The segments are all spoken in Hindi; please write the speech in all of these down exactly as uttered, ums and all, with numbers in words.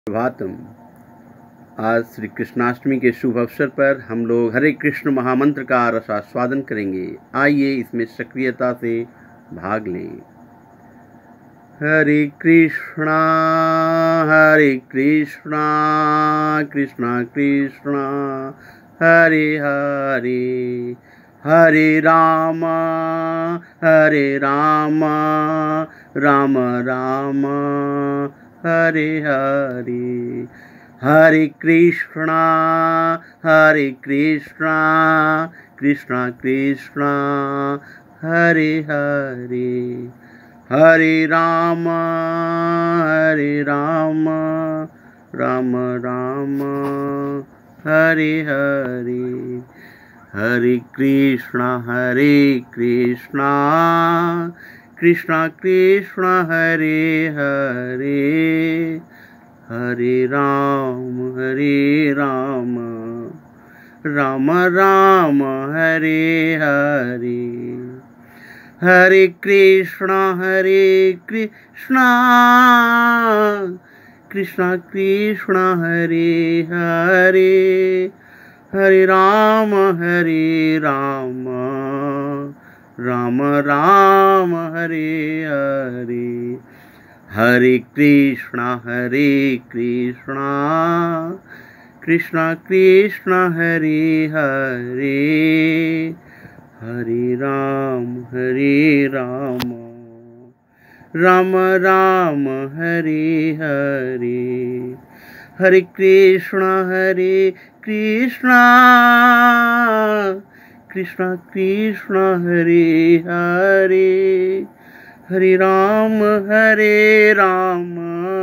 प्रभातम। आज श्री कृष्णाष्टमी के शुभ अवसर पर हम लोग हरे कृष्ण महामंत्र का रसास्वादन करेंगे। आइए इसमें सक्रियता से भाग लें। हरे कृष्णा हरे कृष्णा कृष्णा कृष्णा हरे हरे, हरे राम हरे राम राम राम हरे हरे, हरे कृष्णा हरे कृष्णा कृष्णा कृष्णा हरे हरे, हरे राम हरे राम राम राम हरे हरे, हरे कृष्णा हरे कृष्णा कृष्णा कृष्णा हरे हरे, हरे राम हरे राम राम राम हरे हरे, हरे कृष्णा हरे कृष्णा कृष्णा कृष्णा हरे हरे, हरे राम हरे राम राम राम हरे हरे, हरे कृष्णा हरे कृष्णा कृष्णा कृष्णा हरे हरे, हरे राम हरे राम राम राम हरे हरे, हरे कृष्णा हरे कृष्णा कृष्णा कृष्णा हरे हरे, हरे राम हरे राम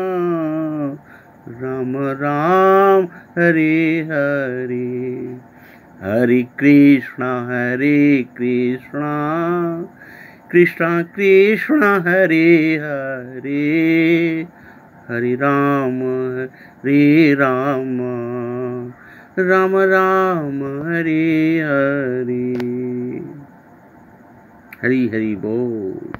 राम राम हरे हरे, हरे कृष्णा हरे कृष्णा कृष्णा कृष्णा हरे हरे, हरे राम हरे राम राम राम हरे हरे। हरि हरि बोल।